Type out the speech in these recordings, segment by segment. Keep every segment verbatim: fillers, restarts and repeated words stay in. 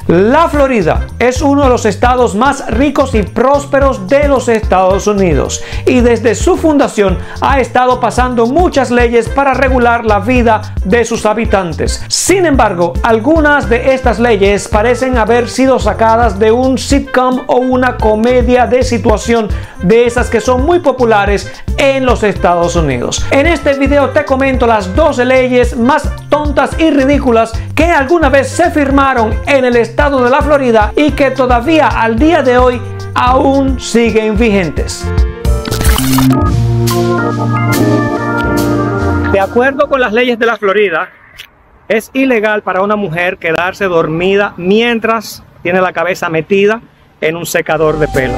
La Florida es uno de los estados más ricos y prósperos de los Estados Unidos y desde su fundación ha estado pasando muchas leyes para regular la vida de sus habitantes. Sin embargo, algunas de estas leyes parecen haber sido sacadas de un sitcom o una comedia de situación de esas que son muy populares en los Estados Unidos. En este video te comento las doce leyes más tontas y ridículas que alguna vez se firmaron en el estado de la Florida y que todavía al día de hoy aún siguen vigentes. De acuerdo con las leyes de la Florida, es ilegal para una mujer quedarse dormida mientras tiene la cabeza metida en un secador de pelo.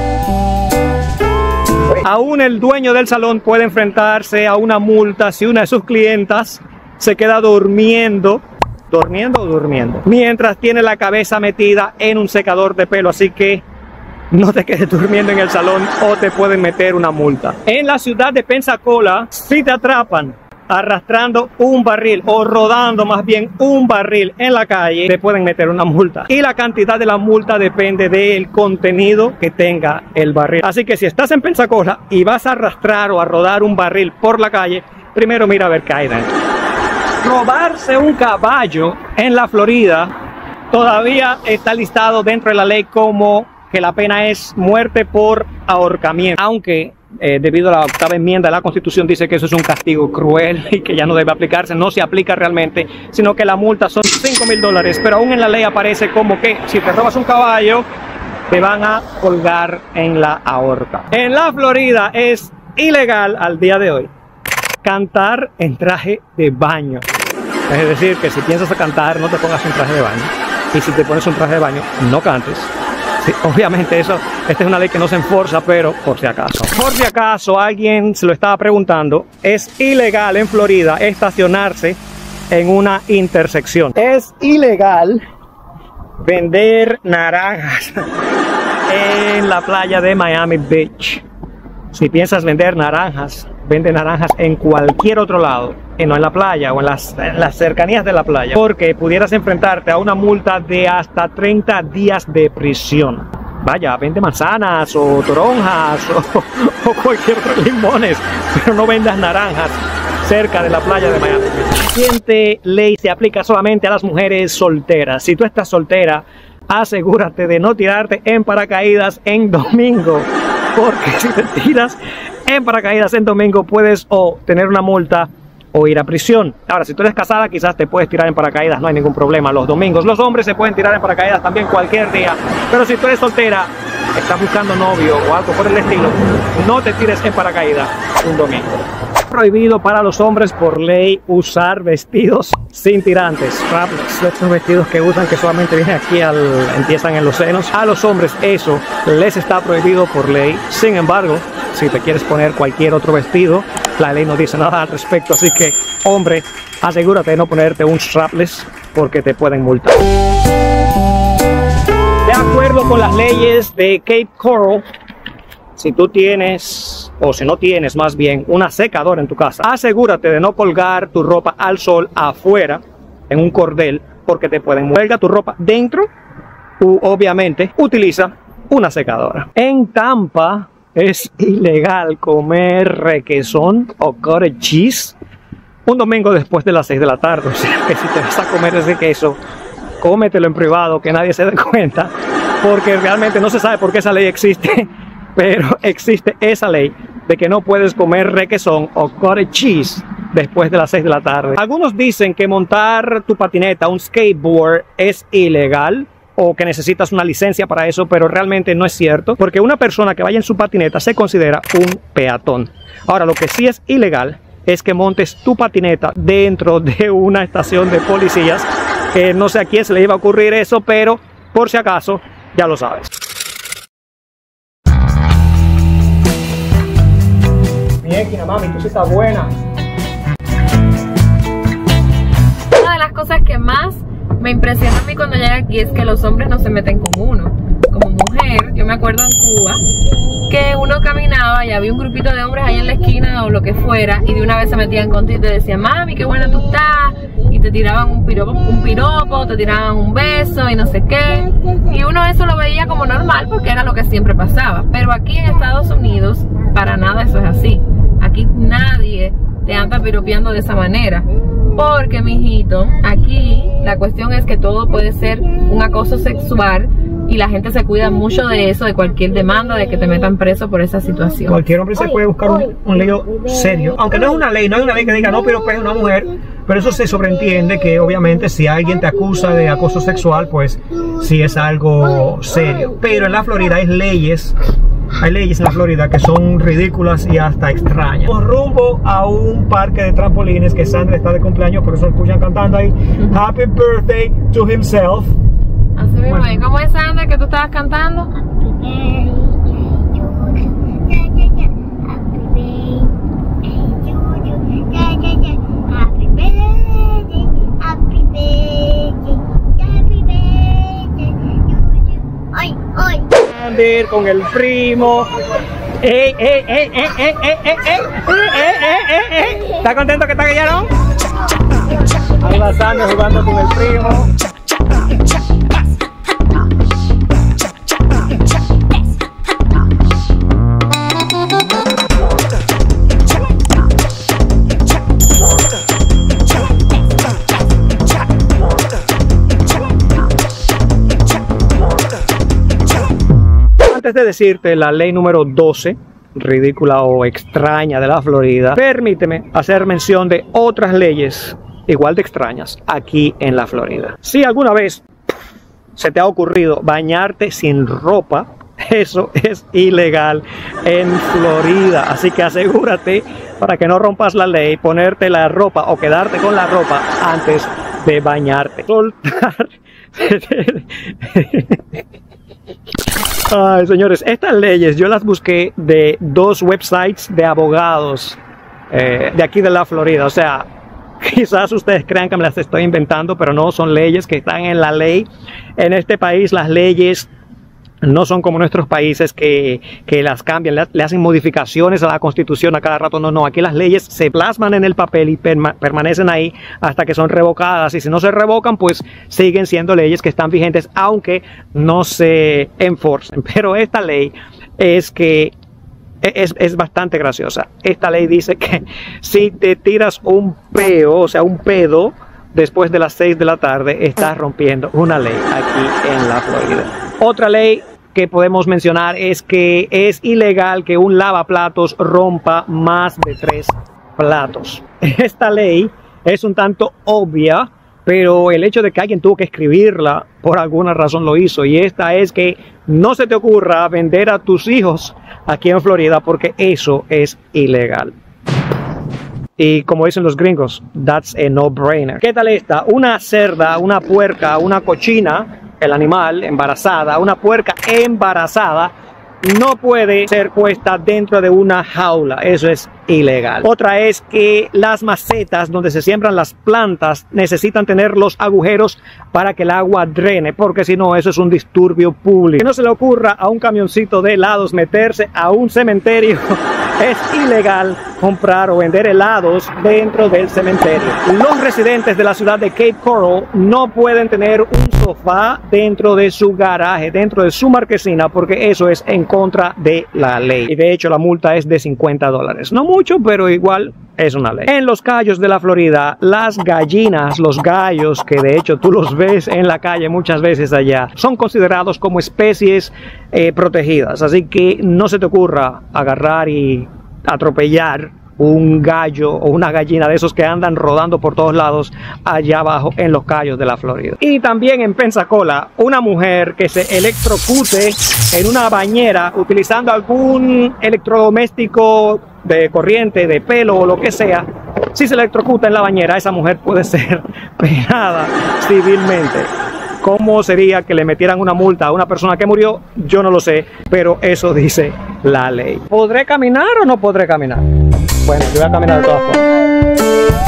Aún el dueño del salón puede enfrentarse a una multa si una de sus clientas se queda durmiendo, durmiendo o durmiendo, mientras tiene la cabeza metida en un secador de pelo. Así que no te quedes durmiendo en el salón o te pueden meter una multa. En la ciudad de Pensacola, si te atrapan arrastrando un barril o rodando más bien un barril en la calle, te pueden meter una multa. Y la cantidad de la multa depende del contenido que tenga el barril. Así que si estás en Pensacola y vas a arrastrar o a rodar un barril por la calle, primero mira a ver qué hay dentro. Robarse un caballo en la Florida todavía está listado dentro de la ley como que la pena es muerte por ahorcamiento, aunque Eh, debido a la octava enmienda de la Constitución dice que eso es un castigo cruel y que ya no debe aplicarse. No se aplica realmente, sino que la multa son cinco mil dólares, pero aún en la ley aparece como que si te robas un caballo te van a colgar en la horca. En la Florida es ilegal al día de hoy cantar en traje de baño. Es decir, que si piensas a cantar no te pongas un traje de baño, y si te pones un traje de baño no cantes. Sí, obviamente eso, esta es una ley que no se enforza, pero por si acaso. Por si acaso alguien se lo estaba preguntando, es ilegal en Florida estacionarse en una intersección. Es ilegal vender naranjas en la playa de Miami Beach. Si piensas vender naranjas, vende naranjas en cualquier otro lado, y no en la playa o en las, en las cercanías de la playa, porque pudieras enfrentarte a una multa de hasta treinta días de prisión. Vaya, vende manzanas o toronjas o, o cualquier otro, limones, pero no vendas naranjas cerca de la playa de Miami. La siguiente ley se aplica solamente a las mujeres solteras. Si tú estás soltera, asegúrate de no tirarte en paracaídas en domingo, porque si te tiras en paracaídas en domingo puedes o tener una multa o ir a prisión. Ahora, si tú eres casada, quizás te puedes tirar en paracaídas, no hay ningún problema los domingos. Los hombres se pueden tirar en paracaídas también cualquier día, pero si tú eres soltera, estás buscando novio o algo por el estilo, no te tires en paracaídas un domingo. Es prohibido para los hombres por ley usar vestidos sin tirantes, strapless, estos vestidos que usan que solamente vienen aquí, al, empiezan en los senos. A los hombres eso les está prohibido por ley. Sin embargo, si te quieres poner cualquier otro vestido, la ley no dice nada al respecto, así que, hombre, asegúrate de no ponerte un strapless porque te pueden multar. De acuerdo con las leyes de Cape Coral, si tú tienes, o si no tienes más bien, una secadora en tu casa, asegúrate de no colgar tu ropa al sol afuera en un cordel porque te pueden multar. Cuelga tu ropa dentro u obviamente utiliza una secadora. En Tampa es ilegal comer requesón o cottage cheese un domingo después de las seis de la tarde. O sea que si te vas a comer ese queso, cómetelo en privado, que nadie se dé cuenta, porque realmente no se sabe por qué esa ley existe, pero existe esa ley de que no puedes comer requesón o cottage cheese después de las seis de la tarde. Algunos dicen que montar tu patineta, un skateboard, es ilegal o que necesitas una licencia para eso, pero realmente no es cierto, porque una persona que vaya en su patineta se considera un peatón. Ahora, lo que sí es ilegal es que montes tu patineta dentro de una estación de policías, que no sé a quién se le iba a ocurrir eso, pero por si acaso, ya lo sabes. Bien, mami, tú sí estás buena. Una de las cosas que más me impresiona a mí cuando llegué aquí es que los hombres no se meten con uno. Como mujer, yo me acuerdo en Cuba que uno caminaba y había un grupito de hombres ahí en la esquina o lo que fuera, y de una vez se metían contigo y te decían, mami, qué buena tú estás, y te tiraban un piropo, un piropo, te tiraban un beso y no sé qué. Y uno eso lo veía como normal porque era lo que siempre pasaba. Pero aquí en Estados Unidos, para nada eso es así. Aquí nadie te anda piropeando de esa manera. Porque, mijito, aquí la cuestión es que todo puede ser un acoso sexual y la gente se cuida mucho de eso, de cualquier demanda, de que te metan preso por esa situación. Cualquier hombre se puede buscar un, un lío serio. Aunque no es una ley, no es una ley que diga no piropee a una mujer, pero eso se sobreentiende que obviamente si alguien te acusa de acoso sexual, pues sí es algo serio. Pero en la Florida hay leyes, hay leyes en la Florida que son ridículas y hasta extrañas. Vamos rumbo a un parque de trampolines que Sandra está de cumpleaños, por eso lo escuchan cantando ahí Happy Birthday to himself. Así mismo, ¿y cómo es, Sandra, que tú estabas cantando? Ir con el primo. ¡Ey, ey, ey, ey, ey, ey, ey, ey, ey, ey, ey! ¿Está contento que está Guillerón? Ahí va Sandra jugando con el primo. Antes de decirte la ley número doce, ridícula o extraña de la Florida, permíteme hacer mención de otras leyes igual de extrañas aquí en la Florida. Si alguna vez se te ha ocurrido bañarte sin ropa, eso es ilegal en Florida. Así que asegúrate, para que no rompas la ley, ponerte la ropa o quedarte con la ropa antes de bañarte. Soltar. Ay, señores, estas leyes yo las busqué de dos websites de abogados eh, de aquí de la Florida. O sea, quizás ustedes crean que me las estoy inventando, pero no, son leyes que están en la ley. En este país las leyes no son como nuestros países que, que las cambian, le, le hacen modificaciones a la Constitución a cada rato. No, no, aquí las leyes se plasman en el papel y perma, permanecen ahí hasta que son revocadas. Y si no se revocan, pues siguen siendo leyes que están vigentes, aunque no se enforcen. Pero esta ley es que es, es bastante graciosa. Esta ley dice que si te tiras un peo, o sea, un pedo, después de las seis de la tarde, estás rompiendo una ley aquí en la Florida. Otra ley que podemos mencionar es que es ilegal que un lavaplatos rompa más de tres platos. Esta ley es un tanto obvia, pero el hecho de que alguien tuvo que escribirla, por alguna razón lo hizo. Y esta es que no se te ocurra vender a tus hijos aquí en Florida, porque eso es ilegal. Y como dicen los gringos, that's a no-brainer. ¿Qué tal esta? Una cerda, una puerca, una cochina, el animal embarazada, una puerca embarazada, no puede ser puesta dentro de una jaula. Eso es ilegal. Otra es que las macetas donde se siembran las plantas necesitan tener los agujeros para que el agua drene, porque si no, eso es un disturbio público. Que no se le ocurra a un camioncito de helados meterse a un cementerio. Es ilegal comprar o vender helados dentro del cementerio. Los residentes de la ciudad de Cape Coral no pueden tener un sofá dentro de su garaje, dentro de su marquesina, porque eso es en contra de la ley. Y de hecho la multa es de cincuenta dólares. No mucho, pero igual es una ley. En los Cayos de la Florida, las gallinas, los gallos, que de hecho tú los ves en la calle muchas veces allá, son considerados como especies eh, protegidas. Así que no se te ocurra agarrar y atropellar un gallo o una gallina de esos que andan rodando por todos lados allá abajo en los Cayos de la Florida. Y también en Pensacola, una mujer que se electrocute en una bañera utilizando algún electrodoméstico de corriente, de pelo o lo que sea, si se electrocuta en la bañera, esa mujer puede ser penada civilmente. ¿Cómo sería que le metieran una multa a una persona que murió? Yo no lo sé, pero eso dice la ley. ¿Podré caminar o no podré caminar? Bueno, yo voy a caminar de todas formas.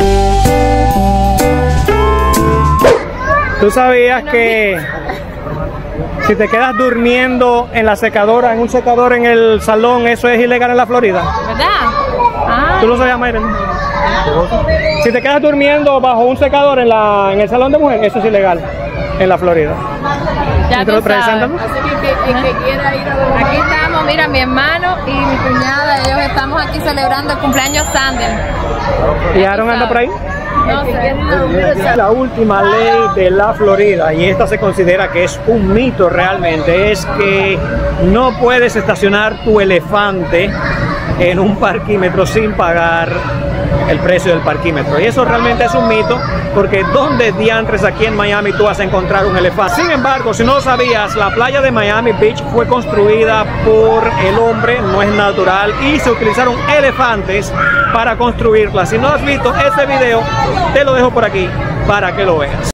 ¿Tú sabías que si te quedas durmiendo en la secadora, en un secador en el salón, eso es ilegal en la Florida? ¿Verdad? Ah. ¿Tú lo sabías, Mayra? Si te quedas durmiendo bajo un secador en, la, en el salón de mujeres, eso es ilegal en la Florida. Ya tú sabes. Así que, que, el que quiera ir a ver. Aquí estamos, mira, mi hermano y mi cuñada, ellos estamos aquí celebrando el cumpleaños Sander. ¿Y Aaron anda por ahí? No sé. La última ley de la Florida, y esta se considera que es un mito realmente, es que no puedes estacionar tu elefante en un parquímetro sin pagar el precio del parquímetro. Y eso realmente es un mito, porque ¿dónde diantres aquí en Miami tú vas a encontrar un elefante? Sin embargo, si no lo sabías, la playa de Miami Beach fue construida por el hombre, no es natural, y se utilizaron elefantes para construirla. Si no has visto ese video, te lo dejo por aquí para que lo veas.